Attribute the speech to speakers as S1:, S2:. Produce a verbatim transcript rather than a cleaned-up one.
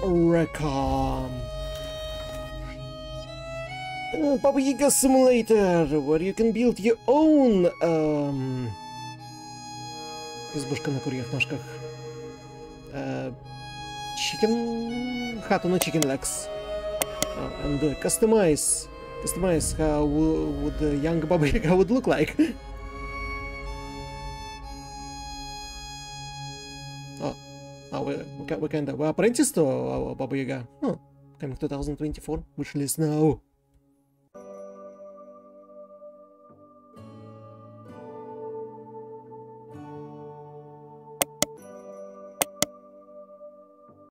S1: Recom. Uh, Baba Yaga Simulator, where you can build your own um, избушка на курьих ножках. Uh, chicken hut on a chicken legs. Uh, and uh, customize, customize how would the young Baba Yaga would look like. oh, oh, we we, we kind of we apprentice to uh, Baba Yaga. Huh. Coming twenty twenty-four. Wishlist now.